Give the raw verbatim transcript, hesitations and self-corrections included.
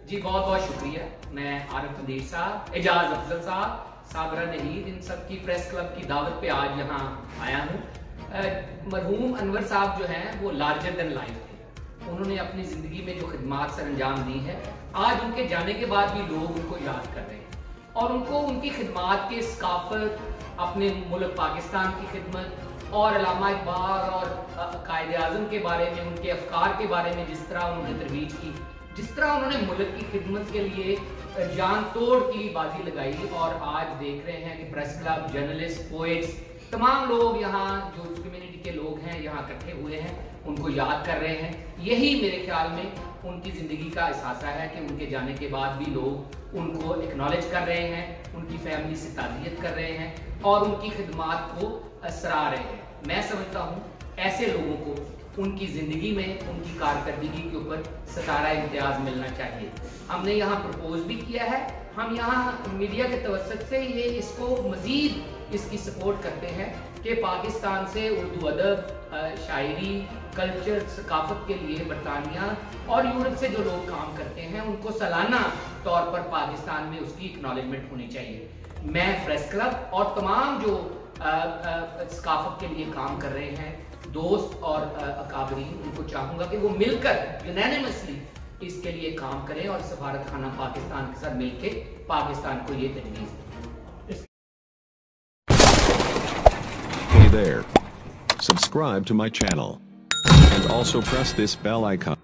جی بہت بہت شکریہ. میں عارف مدیر صاحب, اعجاز افضل صاحب, صابرہ نہید, ان سب کی پریس کلب کی دعوت پہ آج یہاں آیا ہوں. مرحوم انور صاحب جو ہیں وہ لارجر دین لائف تھے. انہوں نے اپنی زندگی میں جو خدمات سر انجام دی ہیں, آج ان کے جانے کے بعد بھی لوگ ان کو یاد کر رہے ہیں اور ان کو ان کی خدمات کے ثقافت, اپنے ملک پاکستان کی خدمت اور علامہ اقبال اور قائد اعظم کے بارے میں, ان کے افکار کے بارے میں جس طرح انہوں نے ترویج کی, جس طرح انہوں نے ملک کی خدمت کے لیے جان توڑ کی بازی لگائی, اور آج دیکھ رہے ہیں کہ پریس کلب, جرنلسٹ, پوئٹس, تمام لوگ یہاں جو کمیونٹی کے لوگ ہیں یہاں اکٹھے ہوئے ہیں, ان کو یاد کر رہے ہیں. یہی میرے خیال میں ان کی زندگی کا احساسہ ہے کہ ان کے جانے کے بعد بھی لوگ ان کو اکنالج کر رہے ہیں, ان کی فیملی سے تعزیت کر رہے ہیں اور ان کی خدمات کو سراہ رہے ہیں. میں سمجھتا ہوں ایسے لوگوں کو ان کی زندگی میں, ان کی کارکردگی کے اوپر ستارہ امتیاز ملنا چاہیے. ہم نے یہاں پرپوز بھی کیا ہے, ہم یہاں میڈیا کے توسط سے یہ اس کو مزید اس کی سپورٹ کرتے ہیں کہ پاکستان سے اردو ادب, شاعری, کلچر, ثقافت کے لیے برطانیہ اور یورپ سے جو لوگ کام کرتے ہیں ان کو سالانہ طور پر پاکستان میں اس کی اکنالجمنٹ ہونی چاہیے. میں پریس کلب اور تمام جو ثقافت کے لیے کام کر رہے ہیں دوست اور اکابرین, ان کو چاہوں گا کہ وہ مل کر یونینیمسلی اس کے لیے کام کریں اور سفارت خانہ پاکستان کے ساتھ مل کے پاکستان کو یہ تجویز دیں. Hey there. Subscribe to my channel and also press this bell icon.